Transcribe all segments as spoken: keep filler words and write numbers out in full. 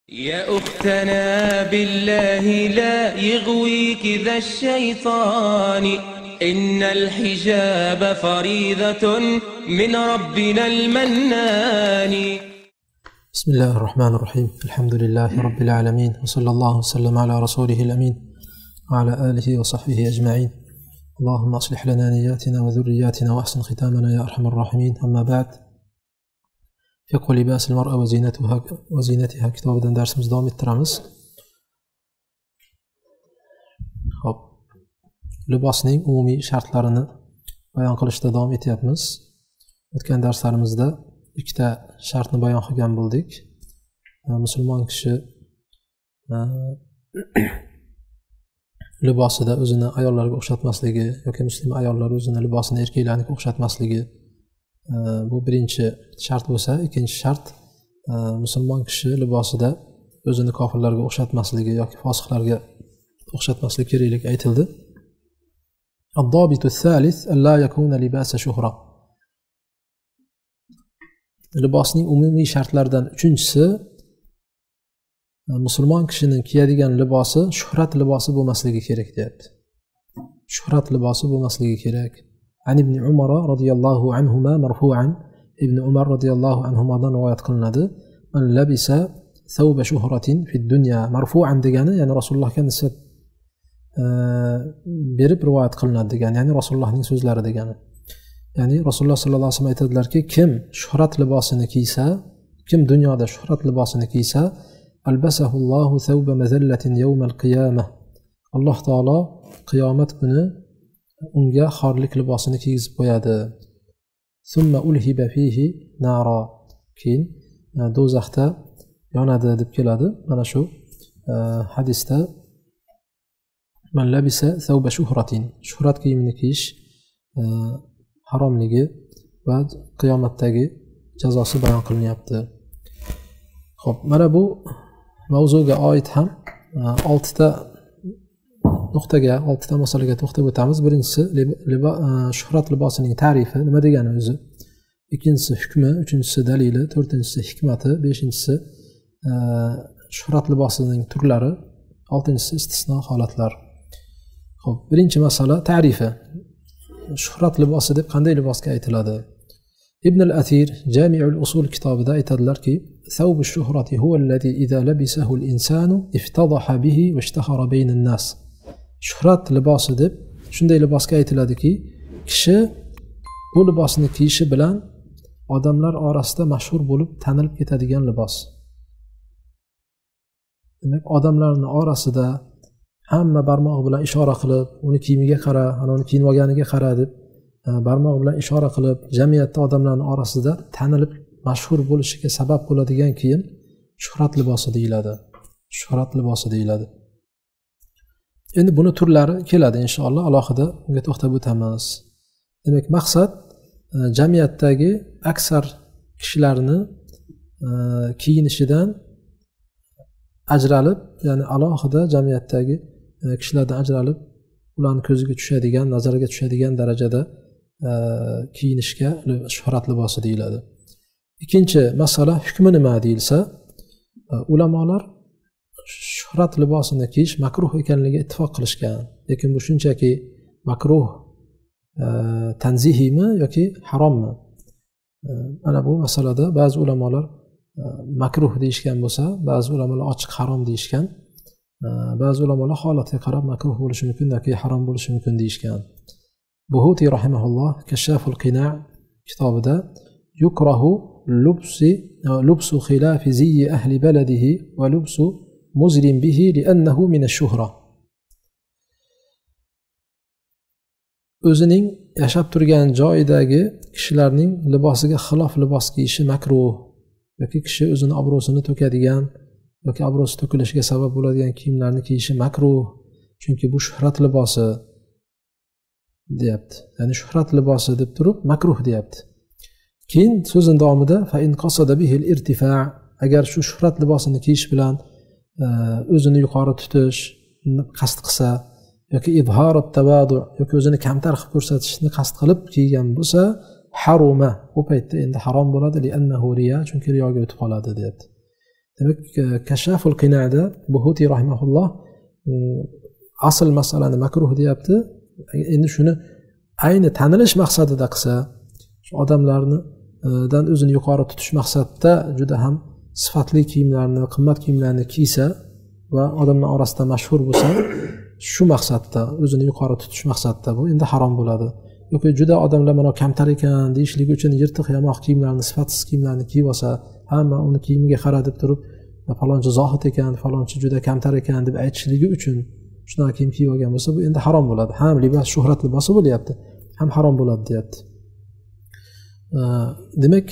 يا أختنا بالله لا يغويك ذا الشيطان، إن الحجاب فريضة من ربنا المنان. بسم الله الرحمن الرحيم. الحمد لله رب العالمين، وصلى الله وسلم على رسوله الأمين وعلى آله وصحبه أجمعين. اللهم أصلح لنا نياتنا وذرياتنا وأحسن ختامنا يا أرحم الراحمين. أما بعد، فقه لباس المرأة وزينتها وزينتها kitobidan darsimizni davom ettiramiz. Hop. Libosning umumiy shartlarini bayon qilishda davom etyapmiz. O'tgan darslarimizda ikkita shartni bayon qilgan bo'ldik. Musulmon kishi libosida o'zini ayollarga o'xshatmasligi yoki musulmon ayollar o'zini libosini erkaklarga o'xshatmasligi bu birinchi shart bo'lsa, ikkinchi shart musulmon kishi libosida o'zini kofirlarga o'xshatmasligi yoki fosiqlarga o'xshatmasligi kerakligi aytildi. الضابط الثالث ألا يكون لباس شهرة. Libosning umumiy shartlaridan uchinchisi, musulmon kishining kiyadigan libosi shuhrat libosi bo'lmasligi kerak deyapti. Shuhrat libosi bo'lmasligi kerak. An ibn Umar radhiyallohu anhuma marfu'an, ibn Umar radhiyallohu anhumadan rivoyat qilinadi. Man labisa thawba shuhratin fid dunya. Marfu'an degani ya'ni Rasulullohga nisbat berib rivoyat qilinadi degani, ya'ni Rasulullohning so'zlari degani. Ya'ni Rasululloh sollallohu alayhi vasallam aytadilarki, kim shuhrat libosini kiysa, kim dunyoda shuhrat libosini kiysa, albasahullohu thawba mazallatin yawmal qiyamah. Alloh taolo qiyomat kuni unga xorlik libosini kiygizib qo'yadi. Summa ulhiba fihi nara. Keyin do'zaxda yonadi deb keladi. Mana shu hadisda man labisa thawba shuhratin, shuhrat kiyimini kiyish haromligi va qiyomatdagi jazosi bayon qilinyapti. Xo'p, mana bu mavzuga oid ham oltita nuqtaga, oltita masalaga to'xtab o'tamiz. Birinchisi libo, shuhrat libosining ta'rifi, nima degani o'zi. Ikkinchisi hukmi, uchinchisi dalili, to'rtinchisi hikmati, beshinchisi shuhrat libosining turlari, oltinchisi istisno holatlar. Xo'p, birinchi masala ta'rifi. Shuhrat libosi deb qanday libosga aytiladi? Ibn al-Athir Jami'ul Usul kitobida aytadilarki, thawbu shuhrati huwa alladhi idha labisahu al-insanu iftadaha bihi wa ishtahara bayna an-nas. Shuhrat libosi deb shunday libosga aytiladiki, kishi bu libosni kiyishi bilan odamlar orasida mashhur bo'lib tanilib ketadigan libos. Demak, odamlarning orasida hamma barmog'i bilan ishora qilib, uni kiyimiga qara, ana uni kiyib olganiga qara deb barmog'i bilan ishora qilib, jamiyatda odamlarning orasida tanilib mashhur bo'lishiga sabab bo'ladigan kiyim shuhrat libosi deyiladi. Shuhrat libosi deyiladi. Endi buni turlari keladi inshaalloh, alohida unga to'xtab o'tamiz. Demak, maqsad jamiyatdagi aksar kishilarni kiyinishidan ajralib, ya'ni alohida jamiyatdagi kishilardan ajralib, ularning ko'ziga tushadigan, nazariga tushadigan darajada kiyinishga shuhrat libosi deyiladi. Ikkinchi masala hukmi nima deyilsa, ulamolar shuhrat libosini kiyish makruh ekanligiga ittifoq qilishgan. Lekin bu shunchaki makruh tanzihiymi yoki harommi? Mana bu masalada ba'zi ulamolar makruh deyishgan bo'lsa, ba'zi ulamolar ochiq harom deyishgan. Ba'zi ulamolar holatga qarab makruh bo'lishi mumkin yoki harom bo'lishi mumkin deyishgan. Buhuti rahimahulloh Kashaful Qina' kitobida yukrahu lubsi lubsu khilafi ziyyi ahli baladihi va lubsu muzlim bihi li'annahu min ash-shuhra. O'zining yashab turgan joyidagi kishilarning libosiga xilof libos kiyishi makruh. Yoki kishi o'zini obro'sini to'kadigan yoki obro'si to'kilishiga sabab bo'ladigan kiyimlarni kiyishi makruh. Chunki bu shuhrat libosi deyapti. Ya'ni shuhrat libosi deb turib makruh deyapti. Keyin so'zin davomida fa in qasada bihi al-irtifa', agar shu shuhrat libosini kiyish bilan o'zini yuqori tutish qasd qilsa yoki izhorat tavadu yoki o'zini kamtar qilib ko'rsatishni qasd qilib kiygan bo'lsa, haruma, bu paytda endi harom bo'ladi, li annahu riya, chunki riyoga o'tib qoladi deyapti. demak kashaful qinada Buhuti rahimahulloh asl masalani makruh deyapti. Endi shuni ayni tanilish maqsadida qilsa, shu odamlarni dan o'zini yuqori tutish maqsadida juda ham sifatli kiyimlarni, qimmat kiyimlarni kiysa va odamlar orasida mashhur bo'lsa, shu maqsadda, o'zini yuqori tutish maqsadida bu endi harom bo'ladi. Yoki juda odamlar mana kamtar ekan deyishligi uchun yirtiq yamoq kiyimlarni, sifatsiz kiyimlarni kiyib olsa, hamma uni kiyimiga qarab turib, falonchi zohid ekan, falonchi juda kamtar ekan deb aytishligi uchun shunaqa kiyim kiyib olgan bo'lsa, bu endi harom bo'ladi. Ham libos shuhrat libosi bo'lyapti, ham harom bo'ladi deyapti. Demak,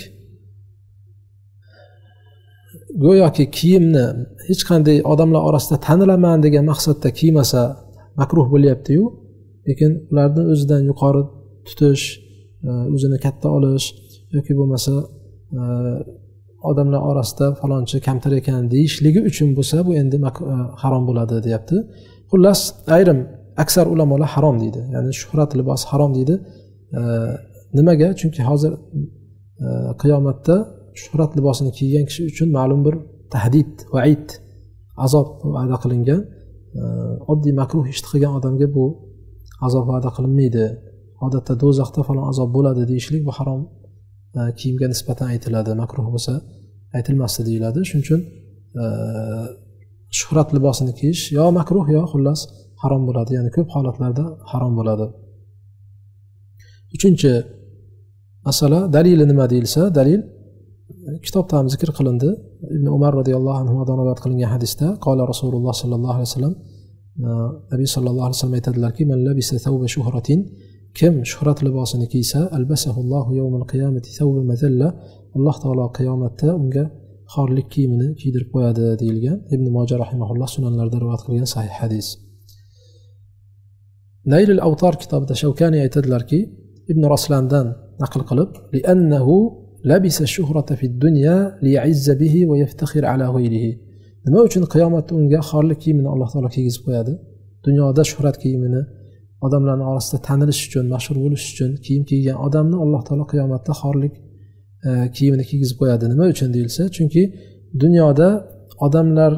go'yoki kiyimni hech qanday odamlar orasida tanilaman degan maqsadda kiymasa makruh bo'lyapti-yu, lekin ularni o'zidan yuqori tutish, o'zini katta olish yoki bo'lmasa odamlar orasida falonchi kamtar ekan deyishligi uchun bo'lsa, bu endi harom bo'ladi deyapti. Xullas, ayrim aksar ulamolar harom deydi. Ya'ni shuhrat libosi harom deydi. Nimaga? Chunki hozir qiyomatda shuhrat libosini kiygan kishi uchun ma'lum bir tahdid, vaid, azob va'da qilingan. Oddiy makruh ishni qilgan odamga bu azob va'da qilinmaydi. Odatda do'zaxda falon azob bo'ladi deyishlik bu harom kiyimga nisbatan aytiladi. Makruh bo'lsa aytilmasdi deyiladi. Shuning uchun shuhrat libosini kiyish yo makruh yo xullas harom bo'ladi. Ya'ni ko'p holatlarda harom bo'ladi. Uchinchi masala, dalili nima deyilsa, dalil kitobda ham zikr qilindi. Ibn Umar radhiyallohu anhu dan rivoyat qilingan hadisda qala Rasululloh sallallohu alayhi vasallam, Nabiy sallallohu alayhi vasallam aytadilarki, "Man labisa thawba shuhratin", kim shuhrat libosini kiysa, albasahullohu yawmal qiyamati thawba mazalla, Alloh taolo qiyomatda unga xorlik kiyimini kiydirib qo'yadi deyilgan. Ibn Moja rahimahulloh sunanlarda rivoyat qilgan sahih hadis. Nayl al-Awtar kitobida Shawkani aytadilarki, Ibn Raslandan naql qilib, "Li'annahu labisa shuhrata fid dunya liya'izza bihi va yaftakhir ala ghayrihi." Nima uchun qiyomatda unga xorlik kiyimini Alloh taolo kiygizib qo'yadi? Dunyoda shuhrat kiyimini odamlarning orasida tanilish uchun, mashhur bo'lish uchun kiyim kiygan odamni Alloh taolo qiyomatda xorlik kiyimini kiygizib qo'yadi. Nima uchun deyilsa, chunki dunyoda odamlar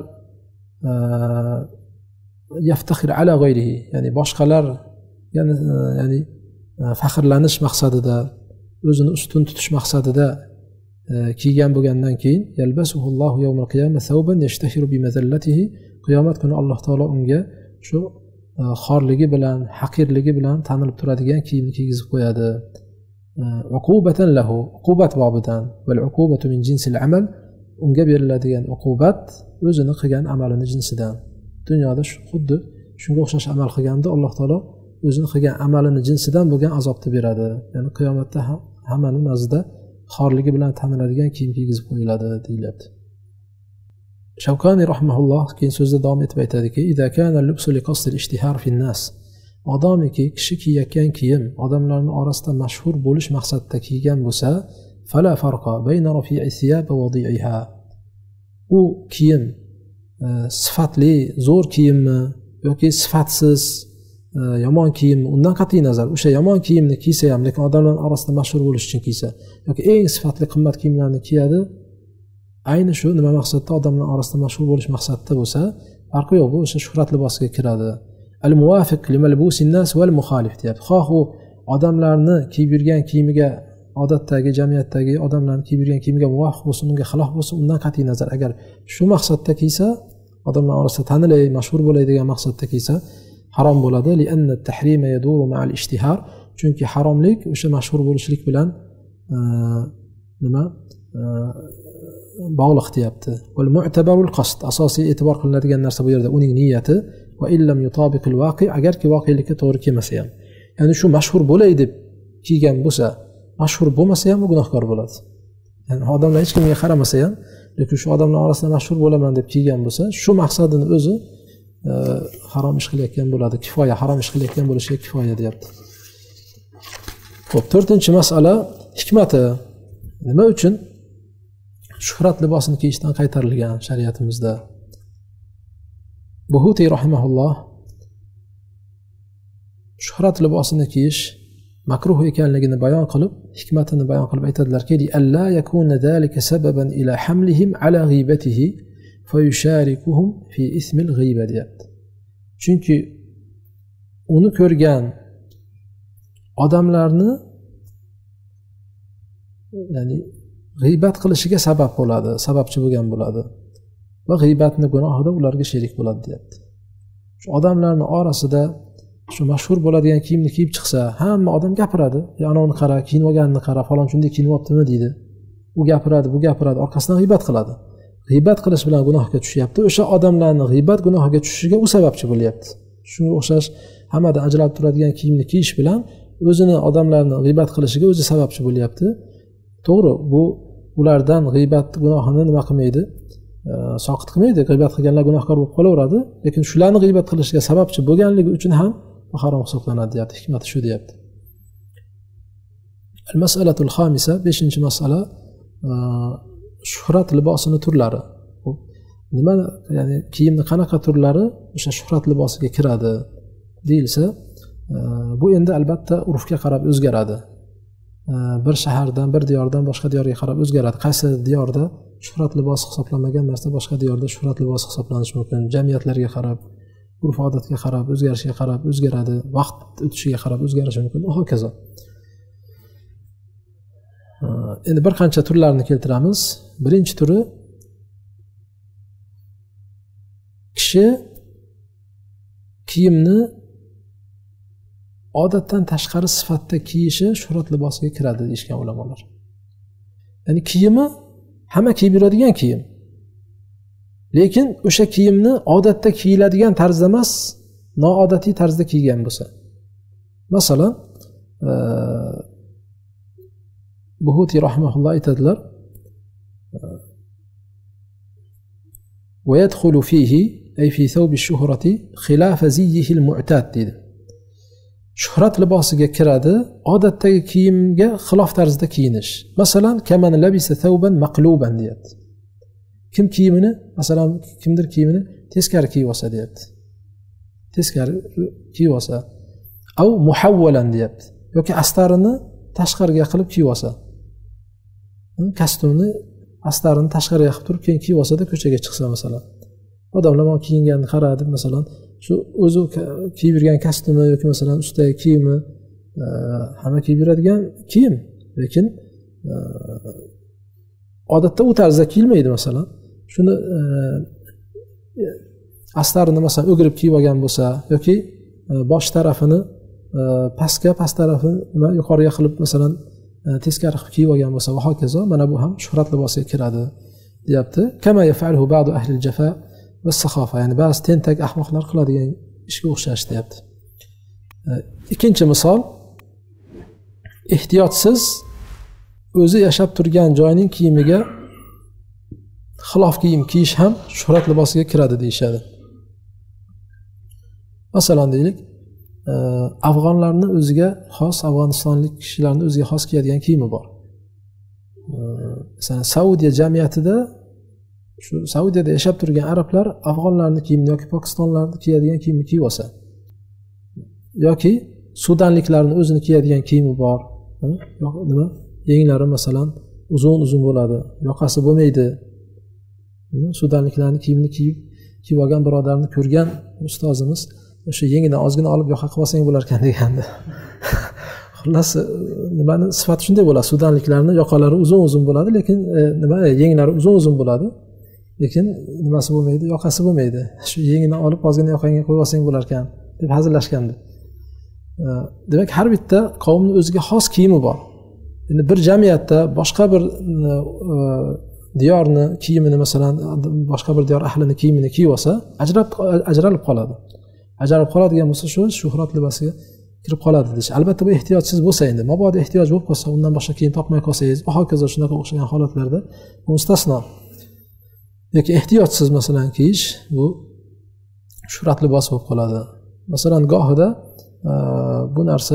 yaftakhir ala ghayrihi, ya'ni boshqalar ya'ni ya'ni faxrlanish maqsadida, o'zini ustun tutish maqsadida kiygan bo'lgandan keyin yalbasuhullohu yawmal qiyamah thawban yashtahiru bimazallatihi, qiyomat kuni Alloh taolo unga shu xorligi bilan, haqirligi bilan tanilib turadigan kiyimni kiygizib qo'yadi. Uqubatan lahu, uqubat bobidan, val uqubatu min jinsil amal, unga beriladigan uqubat o'zini qilgan amalini jinsidan. Dunyoda xuddi shunga o'xshash amal qilganda Alloh taolo o'zini qilgan amalini jinsidan bo'lgan azobni beradi. Ya'ni qiyomatda hammaning nazdida xorligi bilan taniladigan kiyim kiygizib qo'yiladi deyilyapti. Shawkani rahimahulloh keyin so'zida davom etib aytadiki, "Idza kana al-lubsu li qasd al-ishtihar fi an-nas", odamiki kishi kiyayotgan kiyim odamlarning orasida mashhur bo'lish maqsadida kiygan bo'lsa, fala farqa bayna rafi'i thiyab va wadi'iha. U kiyim sifatli, zo'r kiyimmi yoki sifatsiz yomon kiyim, undan qat'iy nazar o'sha yomon kiyimni kiysa ham, lekin odamlar orasida mashhur bo'lish uchun kiysa yoki eng sifatli qimmat kiyimlarni kiyadi, ayni shu nima maqsadda odamlar orasida mashhur bo'lish maqsadida bo'lsa, farqi yo'q, bu o'sha shuhrat libosiga kiradi. Al muvafiq limalbusin nas wal mukhalif deyapti. Xoh u odamlarni kiyib yurgan kiyimiga, odatdagi jamiyatdagi odamlarni kiyib yurgan kiyimiga muvofiq bo'lsin, unga xilof bo'lsin, undan qat'iy nazar. Agar shu maqsadda kiysa, odamlar orasida tanilay, mashhur bo'lay degan maqsadda kiysa, harom bo'ladi. Li anna at-tahrima yaduru ma'al ishtihar, chunki haromlik o'sha mashhur bo'lishlik bilan nima bog'liq deyapti. Wal mu'tabarul qasd, asosiy e'tibor qilinadigan narsa bu yerda uning niyati. Va illam yutabiqil waqi, agarki voqelikka to'g'ri kelmasa ham, ya'ni shu mashhur bo'lay deb kiygan bo'lsa, mashhur bo'lmasa ham u gunohkor bo'ladi. Ya'ni odamlar hech kimga qaramasa ham, lekin shu odamlar orasida mashhur bo'laman deb kiygan bo'lsa, shu maqsadini o'zi harom ish qilayotgan bo'ladi. Kifoya, harom ish qilayotgan bo'lishiga kifoya deyapti. Xo'p, to'rtinchi masala, hikmati. Nima uchun shuhrat libosini kiyishdan qaytarilgan shariatimizda? Buhuti rahimahulloh shuhrat libosini kiyish makruh ekanligini bayon qilib, hikmatini bayon qilib aytadilarki, "Li alla yakuna zalika sababan ila hamlihim ala ghibatihi", fayusharikuhum fi ismil g'iba deyapti. Chunki uni ko'rgan odamlarni ya'ni g'iybat qilishiga sabab bo'ladi, sababchi bo'lgan bo'ladi va g'iybatni gunohida ularga sherik bo'ladi deyapti. Shu odamlarning orasida shu mashhur bo'ladigan kiyimni kiyib chiqsa, hamma odam gapiradi. "Ya anavni qara, kiyinib olganini qara, falon shunday kiyinyaptimi" deydi. U gapiradi, bu gapiradi, orqasidan g'iybat qiladi. G'iybat qilish bilan gunohga tushyapti. O'sha odamlarning g'iybat gunohiga tushishiga u sababchi bo'lyapti. Shunga o'xshash hammadan ajralib turadigan kiyimni kiyish bilan o'zini odamlarni g'iybat qilishiga o'zi sababchi bo'lyapti. To'g'ri, bu ulardan g'iybat gunohini nima qilmaydi? Soqit qilmaydi. G'iybat qilganlar gunohkor bo'lib qolaveradi, lekin shularni g'iybat qilishiga sababchi bo'lganligi uchun ham harom hisoblanadi deyapti. Hikmati shu deyapti. Al-mas'alatul xamisa, beshinchi masala, shuhrat libosini turlari. Nima, ya'ni kiyimning qanaqa turlari o'sha shuhrat libosiga kiradi deyilsa, bu endi albatta urfga qarab o'zgaradi. Bir shahardan, bir diyordan boshqa diyorga qarab o'zgaradi. Qaysi diyorda shuhrat libosi hisoblanmagan narsa boshqa diyorda shuhrat libosi hisoblanishi mumkin. Jamiyatlarga qarab, urf-odatga qarab, o'zgarishiga qarab o'zgaradi. Vaqt o'tishiga qarab o'zgarishi mumkin va hokazo. Endi bir qancha turlarni keltiramiz. Birinchi turi, kishi kiyimni odatdan tashqari sifatda kiyishi shuhrat libosiga kiradi deyishgan ulamolar. Ya'ni kiyimi hamma kiyib yuradigan kiyim. Lekin o'sha kiyimni odatda kiyiladigan tarzda emas, noodatiy tarzda kiygan bo'lsa. Masalan, Buhuti rahimahulloh aytadilar: "Va yadkhulu fihi ay fi thawb ash-shuhrati khilaf ziyhi al-mu'tad" dedi. Shuhrat libosiga kiradi odatdagi kiyimga xilof tarzda kiyinish. Masalan, kaman labisa thawban maqluban deyapti. Kim kiyimini, masalan, kimdir kiyimini teskari kiyib olsa deyapti. Teskari kiyib olsa, au muhawwalan deyapti. Yoki astarini tashqariga qilib kiyib olsa. Kostyumni astarini tashqariga qilib turib keyin kiyib olsa-da ko'chaga chiqsa masalan. Odamlar men kiyinganini qaradi, masalan, shu o'zi kiyib yurgan kostyumi yoki masalan ustidagi kiyimi hamma kiyib yuradigan kiyim, lekin odatda u tarzda kiyilmaydi masalan. Shuni astarini masalan o'girib kiyib olgan bo'lsa yoki bosh tarafini pastga, past tarafini yuqoriga qilib masalan teskari qilib kiyib olgan bo'lsa va hokazo, mana bu ham shuhrat libosiga kiradi deyapti. Kama yaf'aluhu ba'du ahli al-jafa va saxofa, ya'ni ba'zi tentak ahmoqlar qiladigan ishga o'xshash deyapti. Ikkinchi misol, ehtiyotsiz o'zi yashab turgan joyning kiyimiga xilof kiyim kiyish ham shuhrat libosiga kiradi deyishadi. Masalan deylik, afg'onlarni o'ziga xos, afg'onistonlik kishilarning o'ziga xos kiyadigan kiyimi bor. Masalan, Saudiya jamiyatida shu Saudiyada yashab turgan arablar afg'onlarning kiyimini yoki pokistonlarning kiyadigan kiyimni kiyib olsa, yoki sudanliklarning o'zini kiyadigan kiyimi bor. Nima? Yenglari masalan uzun-uzun bo'ladi, yoqasi bo'lmaydi. Sudanliklarning kiyimini kiyib kiyib olgan birodarni ko'rgan ustozimiz o'sha yengidan ozgina olib yoqa qilib olsang bo'lar ekan degandi. Xullas, nimani sifati shunday bo'ladi. Sudanliklarning yoqalari uzun-uzun bo'ladi, lekin nima, yenglari uzun-uzun bo'ladi. Lekin nimasi bo'lmaydi, yoqasi bo'lmaydi. Shu yengini olib ozgina yoqangga qo'yib olsang bo'lar ekan deb hazillashgandi. Demak, har bitta qavmning o'ziga xos kiyimi bor. Endi bir jamiyatda boshqa bir diyorni kiyimini masalan boshqa bir diyor ahlining kiyimini kiyib olsa, ajrab ajralib qoladi. Ajralib qoladigan bo'lsa shu shuhrat libosiga kirib qoladi deyish. Albatta bu ehtiyotsiz bo'lsa, endi mabodo ehtiyoj bo'lib qolsa, undan boshqa kiyim topmay qolsangiz, va hokazo shunaqa o'xshagan holatlarda bu mustasno. Yoki ehtiyotsiz masalan kiyish bu shuhrat libosi bo'lib qoladi. Masalan, gohida bu narsa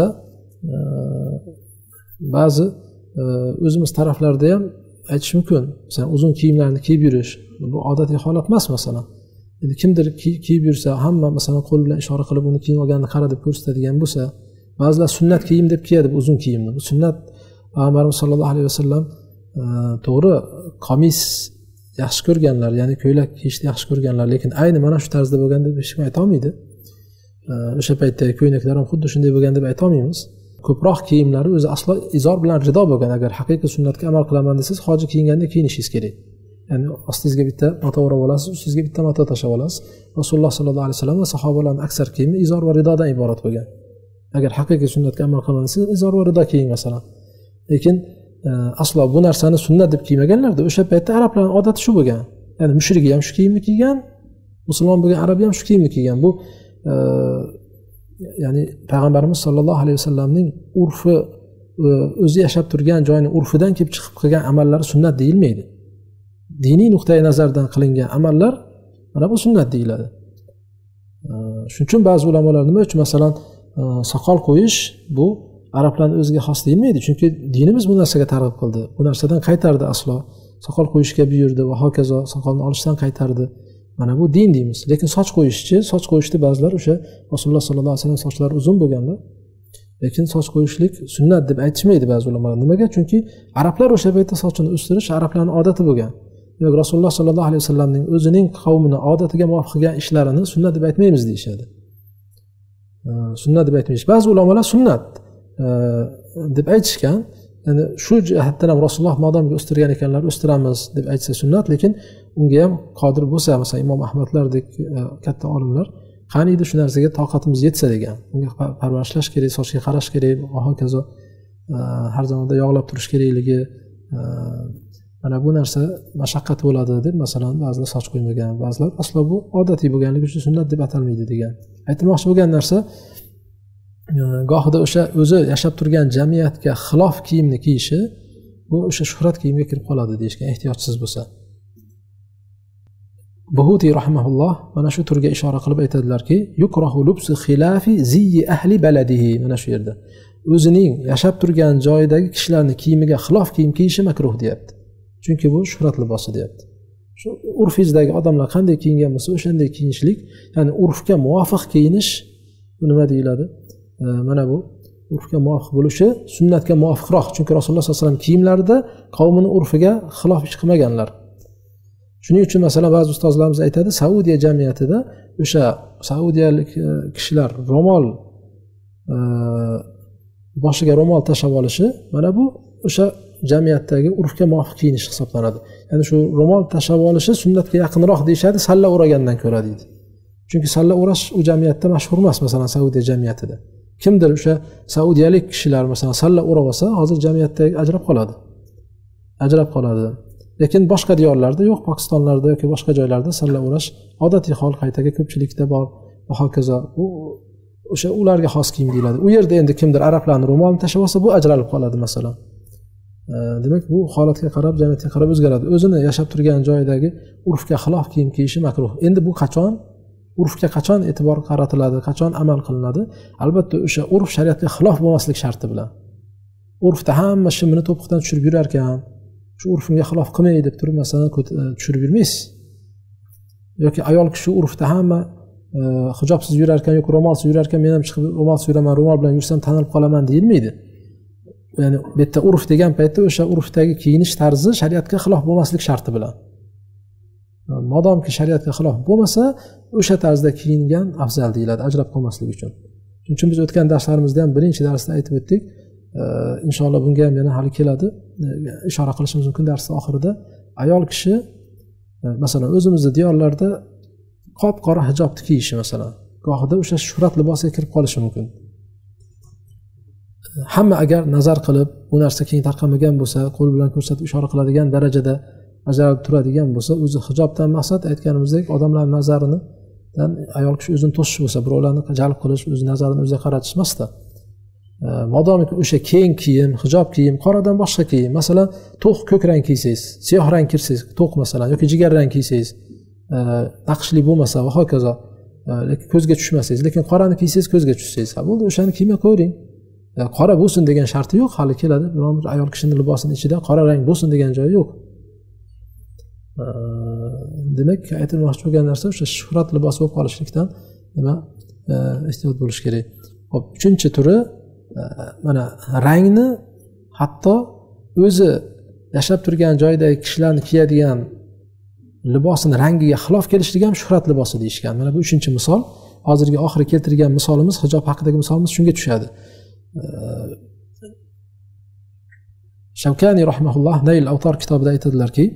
ba'zi o'zimiz taraflarda ham aytish mumkin. Masalan, uzun kiyimlarni kiyib yurish bu odatiy holat emas masalan. Endi kimdir kiyib yursa, hamma masalan qo'l bilan ishora qilib uni kiyib olganini qara deb ko'rsatadigan bo'lsa, ba'zilar sunnat kiyim deb kiyadi bu uzun kiyimni. Bu sunnat. Payg'ambarimiz sollallohu alayhi vasallam to'g'ri qomis yaxshi ko'rganlar, ya'ni ko'ylak kiyishni yaxshi ko'rganlar, lekin ayni mana shu tarzda bo'lgan deb hech kim ayta olmaydi. O'sha paytdagi ko'ylaklar ham xuddi shunday bo'lgan deb ayta olmaymiz. Ko'proq kiyimlari o'zi aslo izor bilan rido bo'lgan. Agar haqiqiy sunnatga amal qilaman desangiz, hoji kiyinganda kiyinishingiz kerak. Ya'ni ostingizga bitta mato o'rab olasiz, ustingizga bitta mato tashlab olasiz. Rasululloh sollallohu alayhi vasallam va sahobalarning aksar kiyimi izor va ridodan iborat bo'lgan. Agar haqiqiy sunnatga amal qilaman desangiz, izor va rido kiying masalan. Lekin aslo bu narsani sunnat deb kiymaganlarda, o'sha paytda arablarning odati shu bo'lgan. Ya'ni mushriki ham shu kiyimni kiygan, musulmon bo'lgan arab ham shu kiyimni kiygan. Bu ya'ni payg'ambarimiz sollallohu alayhi vasallamning urfi, o'zi yashab turgan joyining urfidan kelib chiqib qilgan amallari sunnat deyilmaydi. Diniy nuqtai nazardan qilingan amallar mana bu sunnat deyiladi. Shuning uchun ba'zi ulamolar nima uchun masalan soqol qo'yish bu arablarning o'ziga xos deyilmaydi, chunki dinimiz bu narsaga targ'ib qildi. Bu narsadan qaytardi aslo. Soqol qo'yishga buyurdi va hokazo, soqolni olishdan qaytardi. Mana bu din deymiz. Lekin soch qo'yishchi, soch qo'yishni ba'zilar o'sha Rasululloh sollallohu alayhi vasallam sochlari uzun bo'lganlar. Lekin soch qo'yishlik sunnat deb aytishmaydi ba'zi ulamolar. Nimaga? Chunki arablar o'sha paytda sochini o'stirish arablarning odati bo'lgan. Yo'q, Rasululloh sollallohu alayhi vasallamning o'zining qavmini odatiga muvofiq qilgan ishlarini sunnat deb aytmaymiz deyishadi. Sunnat deb aytmaymiz. Ba'zi ulamolar sunnat deb aytishgan. Ya'ni shu jihatdan ham Rasululloh modomga o'stirgan ekanlar, o'stiramiz deb aytsa sunnat, lekin unga ham qodir bo'lsa, masalan Imom Ahmadlardek katta olimlar, qaniydi shu narsaga toqatimiz yetsa degan. Unga parvarishlash kerak, sochga qarash kerak, va hokazo har zamonda yog'lab turish kerakligi, mana bu narsa mashaqqat bo'ladi deb masalan ba'zilar soch qo'ymagan, ba'zilar aslo bu odatiy bo'lganligi uchun sunnat deb atalmaydi degan. Aytilmoqchi bo'lgan narsa gohida o'sha o'zi yashab turgan jamiyatga xilof kiyimni kiyishi bu o'sha shuhrat kiyimga kirib qoladi deyishgan, ehtiyotsiz bo'lsa. Buhuti rahimahulloh mana shu turga ishora qilib aytadilarki, yukrahu lubsu khilafi ziyyi ahli baladihi, mana shu yerda o'zining yashab turgan joyidagi kishilarning kiyimiga xilof kiyim kiyishi makruh deyapti. Chunki bu shuhrat libosi deyapti. Shu urfingizdagi odamlar qanday kiyingan bo'lsa, o'shanday kiyinishlik, ya'ni urfga muvofiq kiyinish nima deyiladi? Mana bu urfga muvofiq bo'lishi sunnatga muvofiqroq. Chunki Rasululloh sollallohu alayhi vasallam kiyimlarida qavmining urfiga xilof ish qilmaganlar. Shuning uchun masalan ba'zi ustozlarimiz aytadi, Saudiya jamiyatida o'sha saudiyalik kishilar ro'mol boshiga ro'mol tashlab olishi, mana bu o'sha jamiyatdagi urfga muvofiq kiyinish hisoblanadi. Ya'ni shu ro'mol tashlab olishi sunnatga yaqinroq deyshadi, salla o'ragandan ko'ra deydi. Chunki salla o'rash u jamiyatda mashhur emas, masalan Saudiya jamiyatida. Kimdir o'sha saudiyalik kishilar masalan salla o'rab olsa, hozir jamiyatda ajrab qoladi. Ajrab qoladi. Lekin boshqa diyorlarda yo'q, Pokistonlarda yoki boshqa joylarda salla o'rash odatiy hol, qaytaga ko'pchilikda bor va hokazo. U o'sha ularga xos kiyim deyiladi. U yerda endi kimdir arablarning ro'molini tashlab olsa, bu ajralib qoladi masalan. Demak, bu holatga qarab, jamiyatga qarab o'zgaradi. O'zini yashab turgan joyidagi urfga xilof kiyim kiyishi makruh. Endi bu qachon urfga qachon e'tibor qaratiladi, qachon amal qilinadi? Albatta o'sha urf shariatga xilof bo'lmaslik sharti bilan. Urfda hamma shimini to'piqdan tushirib yurar ekan, shu urfimga xilof qilmay deb turib masalan tushirib yurmaysiz. Yoki ayol kishi urfda hamma hijobsiz yurar ekan yoki ro'molsiz yurar ekan, men ham chiqib ro'molsiz yuraman, ro'mol bilan yursam tanilib qolaman deyilmaydi. Ya'ni bu yerda urf degan paytda o'sha urfdagi kiyinish tarzi shariatga xilof bo'lmaslik sharti bilan. Modomki shariatga xilof bo'lmasa, o'sha tarzda kiyingan afzal deyiladi, ajrab qolmaslik uchun. Shuning uchun biz o'tgan darslarimizda ham birinchi darsda aytib o'tdik. Inshaalloh bunga ham yana hali keladi. Ishora qilishimiz mumkin darsning oxirida. Ayol kishi masalan o'zimizning diyorlarda qop-qora hijobni kiyishi masalan, gohida o'sha shuhrat libosiga kirib qolishi mumkin. Hamma agar nazar qilib, bu narsa keng tarqamagan bo'lsa, qo'l bilan ko'rsatib ishora qiladigan darajada ajralib turadigan bo'lsa, o'zi hijobdan maqsad aytganimizdek odamlar nazarini ayol kishi o'zini to'sish bo'lsa, birovlarni jalb qilish, o'z nazarini o'ziga qaratish emasda. Modomiki o'sha keng kiyim, hijob kiyim, qoradan boshqa kiyim, masalan, to'q ko'k rang kiysangiz, siyoh rang kirsangiz, to'q masalan yoki jigar rang kiysangiz, naqshli bo'lmasa va hokazo, lekin ko'zga tushmasangiz, lekin qorani kiysangiz ko'zga tushsangiz, ha bo'ldi, o'shani kiymay qo'ying. Qora bo'lsin degan sharti yo'q, hali keladi. Biron bir ayol kishining libosining ichida qora rang bo'lsin degan joyi yo'q. Demak, aytilmoqchi bo'lgan narsa o'sha shuhrat libosi bo'lib qolishlikdan nima ehtiyot bo'lish kerak. Xo'p, uchinchi turi mana rangni hatto o'zi yashab turgan joydagi kishilarni kiyadigan libosini rangiga xilof kelishligi ham shuhrat libosi deyishgan. Mana bu uchinchi misol. Hozirgi oxiri keltirgan misolimiz, hijob haqidagi misolimiz shunga tushadi. Shavkani rahimahulloh Nail Avtor kitobida aytadilarki,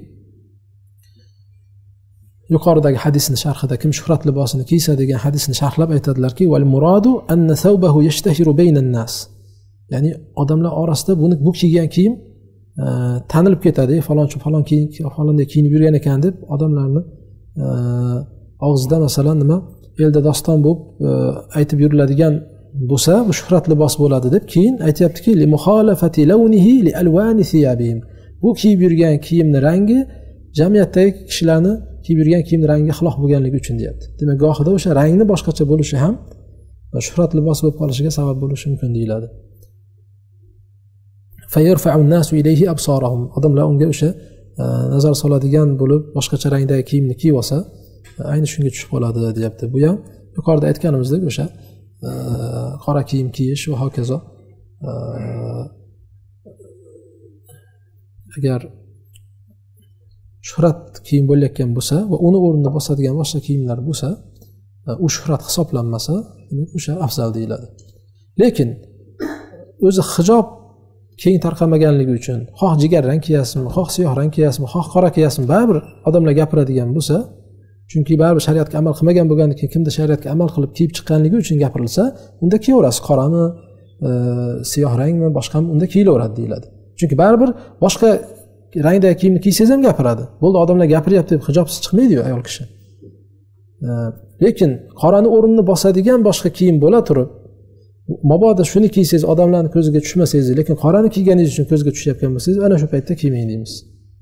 yuqoridagi hadisni sharhida kim shuhrat libosini kiysa degan hadisni sharhlab aytadilarki, "Val muradu anna thawbahu yashtahiru bayna an-nas." Ya'ni odamlar orasida buni bu kiygan kiyim e, tanilib ketadi, falonchi falon kiyim falonday kiyinib yurgan ekan deb odamlarni e, og'zida masalan nima elda doston bo'lib e, aytib yuriladigan bo'lsa, bu shuhrat libos bo'ladi deb keyin aytayaptiki, "Li muxalafati lawnihi li alwani thiyabihim." Bu kiyib yurgan kiyimning rangi jamiyatdagi kishilarni kiyib yurgan kiyimning rangiga xilof bo'lganligi uchun deyapti. Demak, gohida o'sha rangni boshqacha bo'lishi ham shuhrat libos bo'lib qolishiga sabab bo'lishi mumkin deyiladi. Fayarfa'u an-nasu ilayhi absarahum. Odamlar unga o'sha nazar soladigan bo'lib boshqacha rangdagi kiyimni kiyib olsa, ayni shunga tushib qoladi deyapti. Bu ham yuqorida aytganimizdek o'sha qora kiyim kiyish va hokazo. Agar shuhrat kiyim bo'layotgan bo'lsa va uni o'rnida bosadigan boshqa kiyimlar bo'lsa, u shuhrat hisoblanmasa, demak o'sha afzal deyiladi. Lekin o'zi hijob keng tarqamaganligi uchun xoh jigar rang kiyasizmi, xoh siyoh rang kiyasizmi, xoh qora kiyasizmi, baribir odamlar gapiradigan bo'lsa, chunki baribir shariatga amal qilmagan bo'lgandan keyin kimdir shariatga amal qilib kiyib chiqqanligi uchun gapirilsa, unda kiyaverasiz, qorami, e, siyoh rangmi, boshqami, unda kiyilaveradi deyiladi. Chunki baribir boshqa rangdagi kiyimni kiysangiz ham gapiradi. Bo'ldi, odamlar gapiryapti deb hijobsiz chiqmaydi-yu ayol kishi. E, lekin qorani o'rnini bosadigan boshqa kiyim bo'la turib, mabodo shuni kiysangiz odamlarning ko'ziga tushmasangiz, lekin qorani kiyganingiz uchun ko'zga tushayotgan bo'lsangiz, ana shu paytda kiymang deymiz.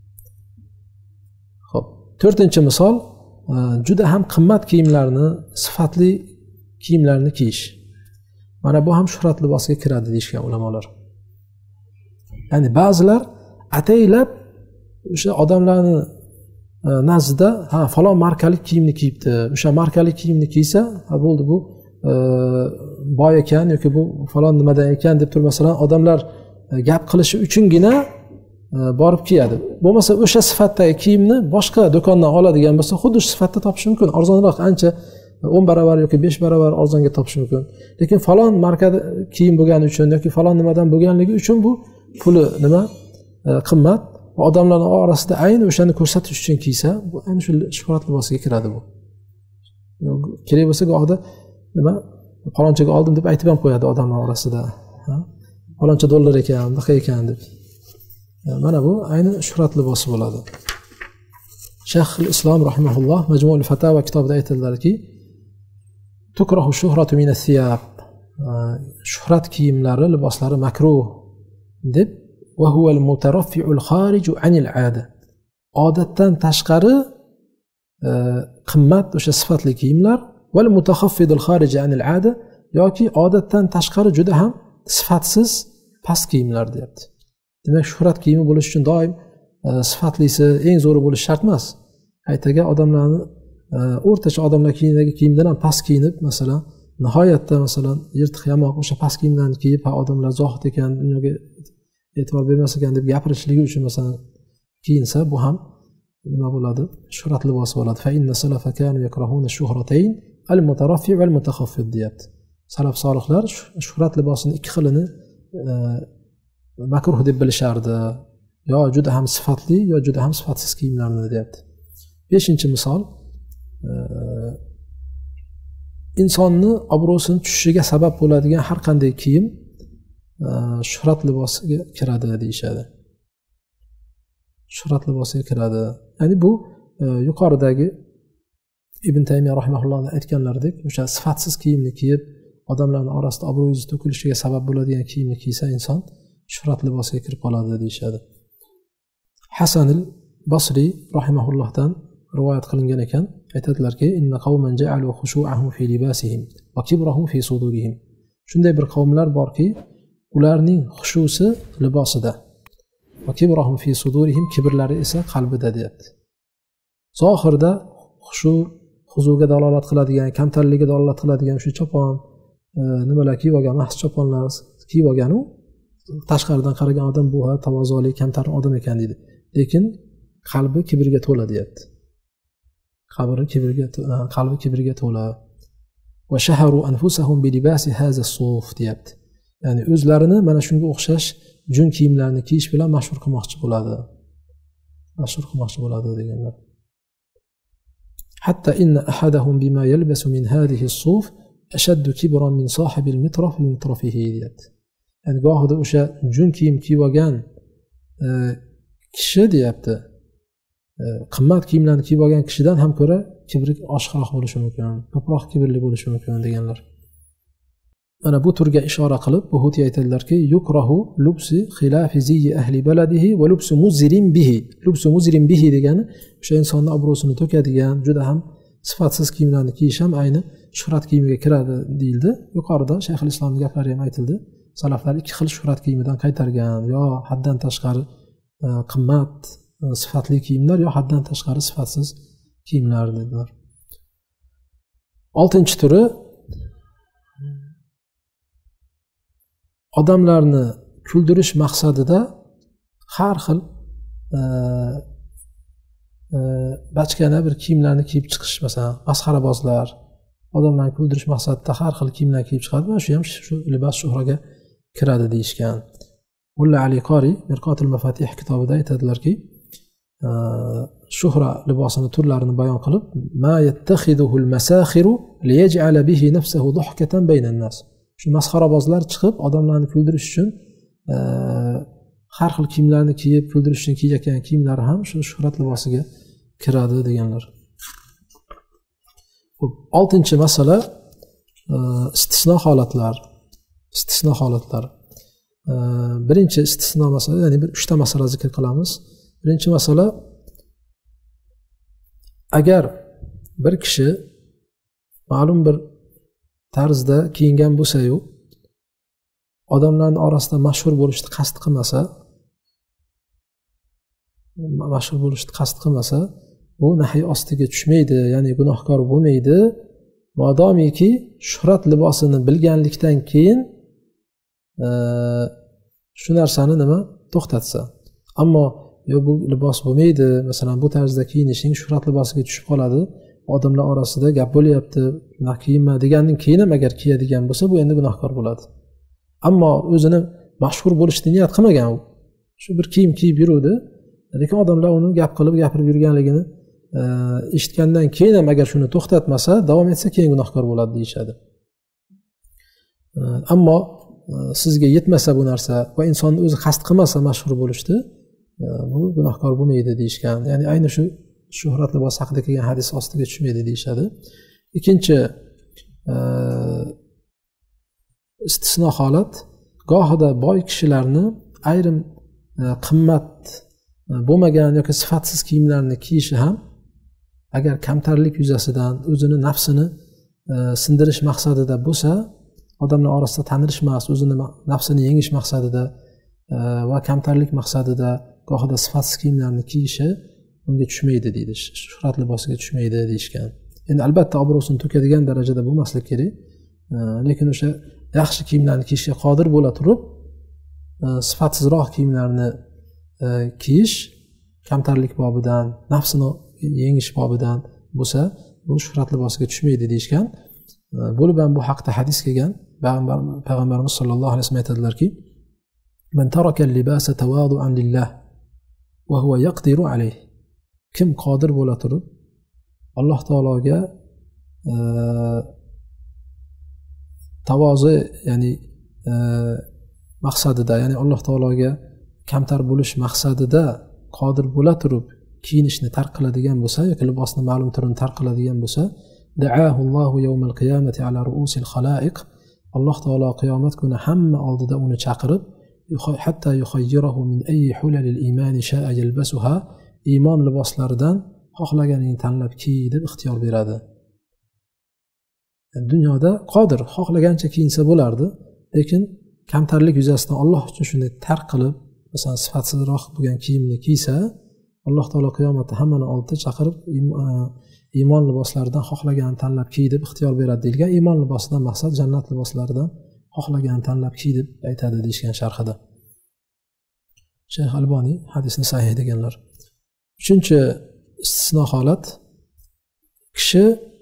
Xo'p, to'rtinchi misol, juda ham qimmat kiyimlarni, sifatli kiyimlarni kiyish. Mana bu ham shuhrat libosiga kiradi deyishgan ulamolar. Ya'ni ba'zilar ataylab o'sha odamlarning nazdida ha falon markali kiyimni kiyibdi, o'sha markali kiyimni kiysa, ha bo'ldi bu e, boy ekan yoki bu falon nimadan ekan deb turib masalan odamlar gap qilishi uchungina e, borib kiyadi. Bo'lmasa o'sha sifatdagi kiyimni boshqa do'kondan oladigan bo'lsa, xuddi shu sifatda topish mumkin. Arzonroq, ancha o'n barobar yoki besh barobar arzonga topish mumkin. Lekin falon markada kiyim bo'lgani uchun yoki falon nimadan bo'lganligi uchun bu puli nima e, qimmat. Odamlarning orasida ayni o'shani ko'rsatish uchun kiysa, bu ayni shu shuhrat libosiga kiradi bu. Kerak bo'lsa gohida nima falonchaga oldim deb aytib ham qo'yadi odamlar orasida. Faloncha dollar ekan, bunaqa ekan deb. Mana bu ayni shuhrat libosi bo'ladi. Shayx al-Islom rahimahulloh Majmu'ul Fatawa kitobida aytadilarki, tukrahu shuhratu min as-siyab. Shuhrat kiyimlari, liboslari makruh deb va huwa al-mutaraffi'u al-khariju 'anil 'ada. Odatdan tashqari qimmat o'sha sifatli kiyimlar val mutaxaffid al-kharij 'anil 'ada yoki odatdan tashqari juda ham sifatsiz past kiyimlar deyapti. Demak, shuhrat kiyimi bo'lish uchun doim sifatlisi, eng zo'ri bo'lish shart emas. Aytaga odamlarni o'rtacha odamlar kiyimdagi kiyimdan ham past kiyinib, masalan, nihoyatda masalan yirtiq yamoq o'sha past kiyimlarni kiyib, ha odamlar zohid ekan, dunyoga e'tibor bermas ekan deb gapirishligi uchun masalan kiyinsa, bu ham nima bo'ladi? Shuhrat libosi bo'ladi. Fa inna salafa kanu yakrahuna shuhratayn al-mutaraffi' wal mutaxaffid deyapti. Salaf solihlar shuhrat libosining ikki xilini makruh deb bilishardi. Yo juda ham sifatli, yo juda ham sifatsiz kiyimlarni deyapti. beshinchi misol, insonni obro'sini tushishiga sabab bo'ladigan har qanday kiyim shuhrat libosiga kiradi deyishadi. Shuhrat libosiga kiradi. Ya'ni bu yuqoridagi Ibn Taymiya rahimahullohning aytganlaridek, o'sha sifatsiz kiyimni kiyib, odamlarning orasida obro'yingiz to'kilishiga sabab bo'ladigan kiyimni kiysa inson shuhrat libosiga kirib qoladi deyishadi. Hasan al-Basri rahimahullohdan rivoyat qilingan ekan, aytadilarki, inna qawman ja'alu khushu'ahum fi libasihim va kibrahum fi sudurihim. Shunday bir qavmlar borki, ularning xushusi libosida va kibrahum fi sudurihim, kibrlari esa qalbida deyapti. Zohirda xushu, huzuga dalolat qiladigan, kamtarligiga dalolat qiladigan shu chopon, e, nimalar kiyib olgan, mahs choponlar kiyib olgan u tashqaridan qaragan odam bu tavozoli, kamtar odam ekan deydi. Lekin qalbi kibrga to'la deyapti. qabri kibrga qalbi kibrga to'la. Va shaharu anfusahum bi libasi hadha as-suf deyapti. Ya'ni o'zlarini mana shunga o'xshash jun kiyimlarni kiyish bilan mashhur qilmoqchi bo'ladi. Mashhur qilmoqchi bo'ladi deganlar. Hatta inna ahadahum bima yalbasu min hadhihi as-suf ashaddu kibran min sahibi al-mitraf bi mitrafihi deyapti. Ya'ni gohida o'sha jun kiyim kiyib olgan kishi deyapti, qimmat kiyimlarni kiyib olgan kishidan ham ko'ra kibri oshkoroq bo'lishi mumkin, ko'proq kibrli bo'lishi mumkin deganlar. Mana bu turga ishora qilib Buhuti aytadilarki, yukrahu lubsi khilafi ziyi ahli baladihi va lubsu muzrim bihi. Lubsu muzrim bihi degani o'sha insonning obro'sini to'kadigan, juda ham sifatsiz kiyimlarni kiyish ham ayni shuhrat kiyimiga kiradi deyildi. Yuqorida Shayxul Islomning gaplari ham aytildi. Salaflar ikki xil shuhrat kiyimidan qaytargan, yo haddan tashqari qimmat sifatli kiyimlar, yo haddan tashqari sifatsiz kiyimlar dedilar. Oltinchi turi odamlarni kuldirish maqsadida har xil bachkana bir kiyimlarni kiyib chiqish, masalan, masxarabozlar odamlarni kuldirish maqsadida har xil kiyimlar kiyib chiqadi va shu ham shu libos shuhraga kiradi deyishgan. Mulla Ali Qori Mirqatul Mafatih kitobida aytadilarki, shuhra libosini turlarini bayon qilib, ma yattakhiduhul masakhiru liyaj'ala bihi nafsahu duhkatan baynan nas. Shu masxarabozlar chiqib odamlarni kuldirish uchun har xil kiyimlarni kiyib kuldirish uchun kiyayotgan kiyimlar ham shu shuhrat libosiga kiradi deganlar. Xo'p, oltinchi masala istisno holatlar. Istisno holatlar. Birinchi istisno masala, ya'ni bir uchta masala zikr qilamiz. Birinchi masala, agar bir kishi ma'lum bir tarzda kiyingan bo'lsa-yu, odamlarning orasida mashhur bo'lishni qasd qilmasa, mashhur bo'lishni qasd qilmasa, bu nahiy ostiga tushmaydi, ya'ni gunohkor bo'lmaydi. Modomiki shuhrat libosini bilganlikdan keyin shu narsani nima to'xtatsa. Ammo yo bu libos bo'lmaydi, masalan bu tarzda kiyinishing shuhrat libosiga tushib qoladi, odamlar orasida gap bo'lyapti, nima kiyinma degandan keyin ham agar kiyadigan bo'lsa, bu endi gunohkor bo'ladi. Ammo o'zini mashhur bo'lishni niyat qilmagan, shu bir kiyim kiyib yuruvdi, lekin odamlar uni gap qilib gapirib yurganligini eshitgandan keyin ham agar shuni to'xtatmasa, davom etsa keyin gunohkor bo'ladi deyishadi. Ammo sizga yetmasa bu narsa va insonning o'zi qasd qilmasa mashhur bo'lishni, bu gunohkor bo'lmaydi deyishgan. Ya'ni ayni shu shuhrat libosi haqida kelgan hadis ostiga tushmaydi deyishadi. Ikkinchi istisno holat, gohida boy kishilarni ayrim qimmat bo'lmagan yoki sifatsiz kiyimlarni kiyishi ham agar kamtarlik yuzasidan o'zini nafsini sindirish maqsadida bo'lsa, odamlar orasida tanilishmas, o'zini nafsini yengish maqsadida va kamtarlik maqsadida gohida sifatsiz kiyimlarni kiyishi unga tushmaydi deydi, shuhrat libosiga tushmaydi deyishgan. Endi albatta obro'sini to'kadigan darajada bo'lmaslik kerak, lekin o'sha yaxshi kiyimlarni kiyishga qodir bo'la turib, sifatsizroq kiyimlarni kiyish kamtarlik bobidan, nafsini yengish bobidan bo'lsa, bu shuhrat libosiga tushmaydi deyishgan. Bo'lib ham bu haqda hadis kelgan. Payg'ambarimiz sollallohu alayhi vasallam aytadilarki, "Man taraka al-libasa tawadu'an lillah va huwa yaqdiru alayh." Kim qodir bo'la turib Alloh taologa tavozi, ya'ni maqsadida, ya'ni Alloh taologa kamtar bo'lish maqsadida qodir bo'la turib kiyinishni tark qiladigan bo'lsa yoki libosni ma'lum turini tark qiladigan bo'lsa, da'ahu Allohu yawmal qiyamati ala ru'usil khalaiq. Alloh taolo qiyomat kuni hamma oldida uni chaqirib, hatta yuhayyirahu min ayyi hulalil iymon sha'a yalbasuha, iymon liboslaridan xohlaganingni tanlab kiy deb ixtiyor beradi. Dunyoda qodir, xohlagancha kiyinsa bo'lardi, lekin kamtarlik yuzasidan Alloh uchun shuni tark qilib, masalan sifatsizroq bo'lgan kiyimni kiysa, Alloh taolo qiyomatda hammani oldida chaqirib iymon liboslaridan xohlaganini tanlab kiy deb ixtiyor beradi deyilgan. Iymon libosidan maqsad jannat liboslaridan xohlaganini tanlab kiy deb aytadi deyishgan sharhida. Shayx Alboniy hadisni sahih deganlar. Uchinchi istisno holat, kishi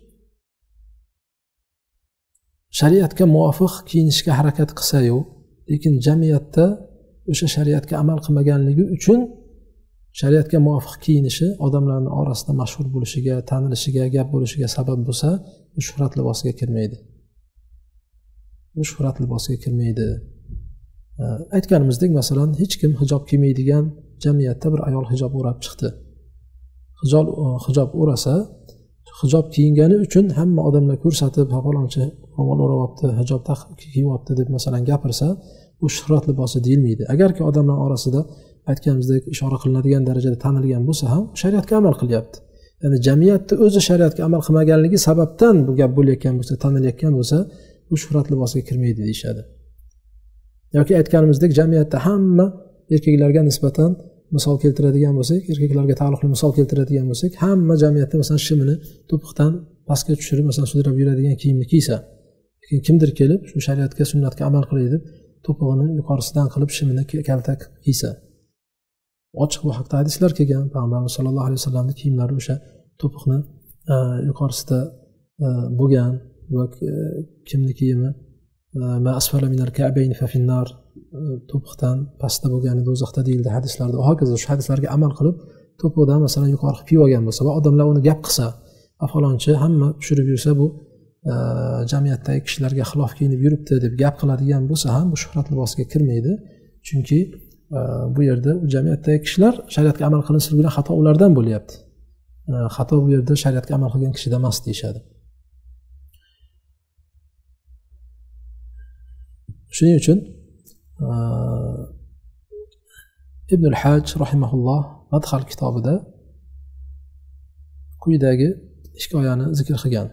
shariatga muvofiq kiyinishga harakat qilsa-yu, lekin jamiyatda o'sha shariatga amal qilmaganligi uchun shariatga muvofiq kiyinishi odamlarning orasida mashhur bo'lishiga, tanilishiga, gap bo'lishiga sabab bo'lsa, bu shuhrat libosiga kirmaydi. Bu shuhrat libosiga kirmaydi. Aytganimizdek, masalan, hech kim hijob kiymaydigan jamiyatda bir ayol hijob o'rab chiqdi. Hijob hijob o'rasa, hijob kiyingani uchun hamma odamlar ko'rsatib, falonchi ro'mol o'rayapti, hijob kiyyapti deb masalan gapirsa, bu shuhrat libosi deyilmaydi. Agarki odamlar orasida aytganimizdek ishora qilinadigan darajada tanilgan bo'lsa ham shariatga amal qilyapti. Ya'ni jamiyatda o'zi shariatga amal qilmaganligi sababdan bu gap bo'layotgan bo'lsa, tanilayotgan bo'lsa, bu shuhrat libosiga kirmaydi deyshadi. Yoki aytganimizdek, jamiyatda hamma erkaklarga nisbatan misol keltiradigan bo'lsak, erkaklarga taalluqli misol keltiradigan bo'lsak, hamma jamiyatda masalan shimini to'piqdan pastga tushirib, masalan, sudrab yuradigan kiyimni kiysa, lekin kimdir kelib shu shariatga, sunnatga amal qilay deb to'pig'ini yuqorisidan qilib shimini kaltak kiysa, ochiq bu haqda hadislar kelgan. Payg'ambarimiz sollallohu alayhi vasallamning kiyimlari o'sha to'piqni yuqorisida bo'lgan va kimni kiyimi ma asfala minal ka'bayn fa finnar, to'piqdan pastda bo'lgani do'zaxda deyildi hadislarda. Hokazo shu hadislarga amal qilib to'piqdan masalan yuqori kiyib olgan bo'lsa va odamlar uni gap qilsa, falonchi hamma tushirib yursa, bu jamiyatdagi kishilarga xilof kiyinib yuribdi deb gap qiladigan bo'lsa ham bu shuhrat libosiga kirmaydi. Chunki bu yerda jamiyatdagi kishilar shariatga amal qilinsa xato ulardan bo'lyapti. Xato bu yerda shariatga amal qilgan kishida emas deyshadi. Shuning uchun Ibn al-Hajj rahimahulloh Madxal kitobida quyidagi hikoyani zikr qilgan.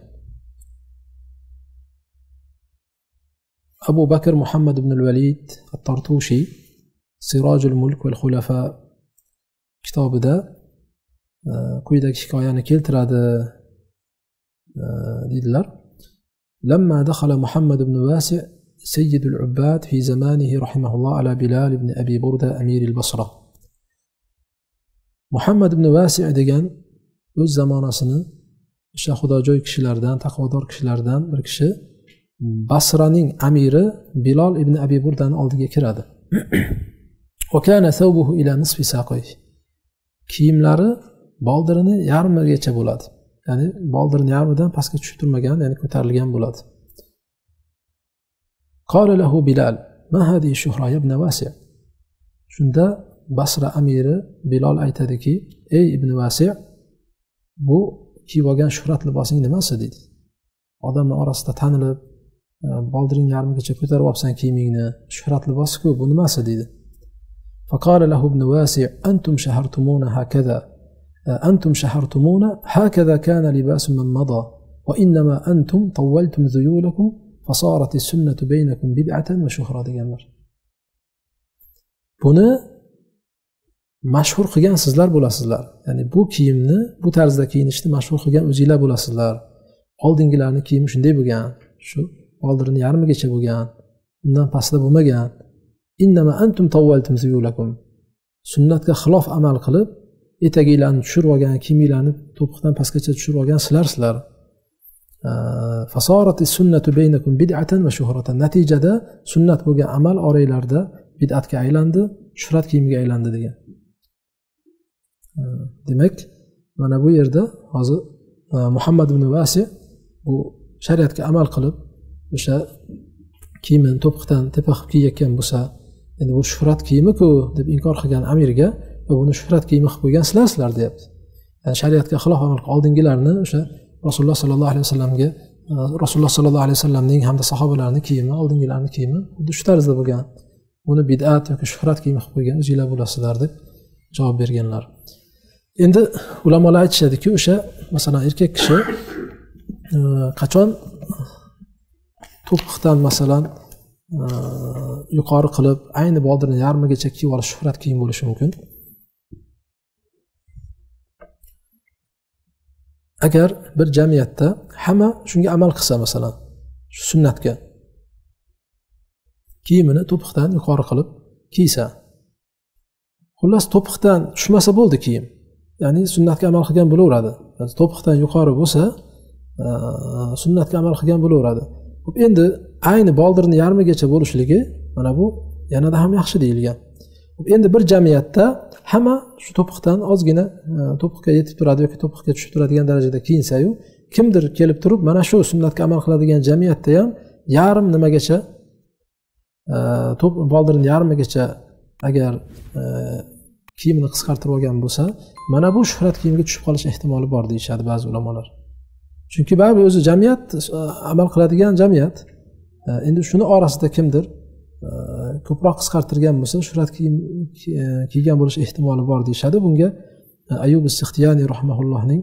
Abu Bakr Muhammad ibn al-Walid at-Tartushi Sirajul Mulk val Khulafa kitobida quyidagi hikoyani keltiradi dedilar. Lamma dakhala Muhammad ibn Wasi' سيد العباد في زمانه رحمه الله على بلال بن أبي بردة أمير البصرة. Muhammad ibn Wasi' degan o'z zamonasini o'sha xudojo'y kishilardan, taqvodor kishilardan bir kishi Basraning amiri Bilal ibn Abi Burdani oldiga kiradi. Wa kana thawbuhu ila nisfi saqayh. Kiyimlari boldirini yarmigacha bo'ladi. Ya'ni boldirini yarmidan pastga tushib turmagan, ya'ni ko'tarilgan bo'ladi. Qala lahu Bilal, ma hadihi shuhra ya ibn Wasi'. Shunda Basra amiri Bilal aytadiki, ey ibn Wasi', bu kiyib olgan shuhrat libosing nimasi dedi. Odamlar orasida tanilib, boldiring yarmigacha ko'tarib olsan kiyimingni, shuhrat libosi-ku, bu nimasi dedi. Faqala lahu ibn Wasi', antum shahartumuna hakaza. Antum shahartumuna hakaza kana libasu man mada wa innama antum tawwaltum dhuyulakum fasarat as-sunnatu baynakum bid'atan wa shuhra deganlar. Buni mashhur qilgan sizlar bo'lasizlar. Ya'ni bu kiyimni, bu tarzda kiyinishni mashhur qilgan o'zingizlar bo'lasizlar. Oldingilarning kiyimi shunday bo'lgan, shu boldirini yarmigacha bo'lgan, undan pastda bo'lmagan. Innama antum tawwaltum zuyulakum. Sunnatga xilof amal qilib, etaginglarni tushirib olgan, kiyiminglarni to'piqdan pastgacha tushirib olgan sizlarsizlar. Fasarat as-sunnatu baynakum bid'atan wa shuhratan. Natijada sunnat bo'lgan amal oranglarda bid'atga aylandi, shuhrat kiyimiga aylandi degan. Demak, mana bu yerda hozir Muhammad ibn Wasi' bu shariatga amal qilib o'sha kiyimini to'piqdan tepa qilib kiyayotgan bo'lsa, endi bu shuhrat kiyimi-ku deb inkor qilgan amirga, buni shuhrat kiyimi qilib qo'ygan sizlar deyapti. Ya'ni shariatga xilof amal qilgan oldingilarni o'sha Rasululloh sallallohu alayhi vasallamga, Rasululloh sallallohu alayhi vasallamning hamda sahobalarining kiyimi, oldingilarning kiyimi xuddi shu tarzda bo'lgan. Buni bid'at yoki shuhrat kiyimi qilib qo'ygan o'zingizlar bo'lasizlar deb javob berganlar. Endi ulamolar aytishadiki, o'sha masalan erkak kishi qachon to'piqdan masalan yuqori qilib ayni boldirini yarmigacha kiyib olish shuhrat kiyim bo'lishi mumkin. Agar bir jamiyatda hamma shunga amal qilsa, masalan shu sunnatga kiyimini to'piqdan yuqori qilib kiysa, xullas to'piqdan tushmasa bo'ldi kiyim. Ya'ni sunnatga amal qilgan bo'laveradi. To'piqdan yuqori bo'lsa, sunnatga amal qilgan bo'laveradi. Endi ayni boldirni yarmigacha bo'lishligi mana bu yanada ham yaxshi deyilgan. Endi bir jamiyatda hamma shu to'piqdan ozgina to'piqqa yetib turadi yoki to'piqga tushib turadigan darajada kiyinsa-yu, kimdir kelib turib mana shu sunnatga amal qiladigan jamiyatda ham yarim nimagacha to'p boldirni yarmigacha agar kiyimini qisqartirib olgan bo'lsa, mana bu shuhrat kiyimga tushib qolish ehtimoli bor deyshadi ba'zi ulamolar. Chunki baribir o'zi jamiyat amal qiladigan jamiyat. Endi shuni orasida kimdir ko'proq qisqartirgan bo'lsa, shuhrat kiyim kiygan bo'lish ehtimoli bor deyshadi. Bunga Ayyub as-Sikhtiyani rahimahullohning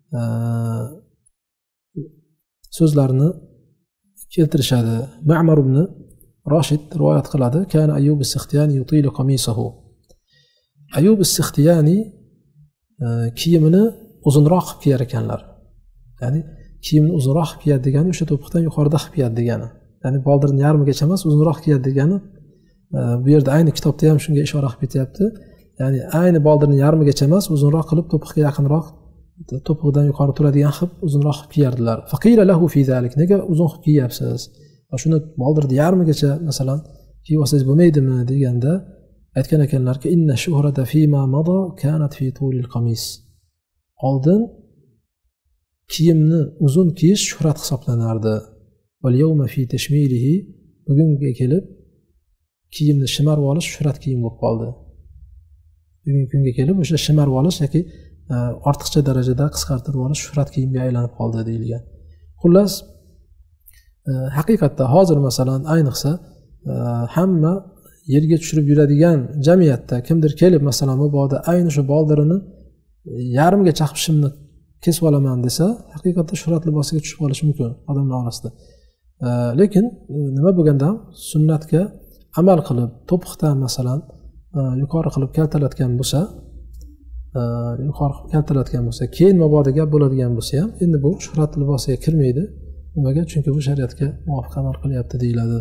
so'zlarini keltirishadi. Ma'mar ibn Rashid rivoyat qiladi. Kana Ayyub as-Sikhtiyani yutilu qamisahu. Ayyub as-Sikhtiyani kiyimini uzunroq qilib kiyar ekanlar. Ya'ni kiyimni uzunroq qilib kiyadi degani o'sha to'piqdan yuqorida qilib kiyadi degani. Ya'ni boldirni yarmigacha emas, uzunroq kiyadi degani. Bu yerda ayni kitobda ham shunga ishora qilib ketyapti. Ya'ni ayni boldirni yarmigacha emas, uzunroq qilib to'piqga yaqinroq, to'piqdan yuqori turadigan qilib uzunroq qilib kiyardilar. Faqila lahu fi zalik. Nega uzun qilib kiyapsiz? Shuni boldirni yarmigacha masalan kiyib olsangiz bo'lmaydimi deganda aytgan ekanlarki, inna shuhrata fima mada kanat fi tulil qamis. Oldin kiyimni uzun kiyish shuhrat hisoblanardi. Val yawma fi tashmilihi, bugunga kelib kiyimni shimarib olish shuhrat kiyim bo'lib qoldi. Bugungi kunga kelib o'sha shimarib olish yoki ortiqcha darajada qisqartirib olish shuhrat kiyimga aylanib qoldi deyilgan. Xullas, haqiqatda hozir masalan ayniqsa hamma yerga tushirib yuradigan jamiyatda kimdir kelib masalan mabodo ayni shu boldirini yarimga chaqib shimni kesib olaman desa, haqiqatda shuhrat libosiga tushib qolishi mumkin odamlar orasida. Lekin nima bo'lganda sunnatga amal qilib to'piqdan masalan yuqori qilib kaltalatgan bo'lsa, yuqori qilib kaltalatgan bo'lsa, keyin mabodo gap bo'ladigan bo'lsa ham, endi bu shuhrat libosiga kirmaydi. Nimaga? Chunki bu shariatga muvofiq amal qilyapti deyiladi.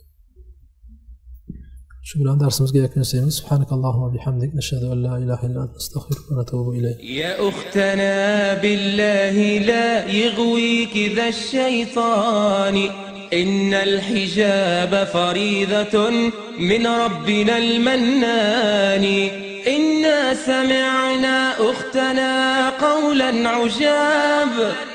Shu bilan darsimizga yakun yasaymiz. Subhanakallohumma bihamdik, nashhadu an la ilaha illa anta, astaghfiruka va atubu ilayk. Ya ukhtana billahi la yughwiki dhash shaytani, innal hijaba faridatun min rabbina al-mannani. Inna sami'na ukhtana qawlan ujab.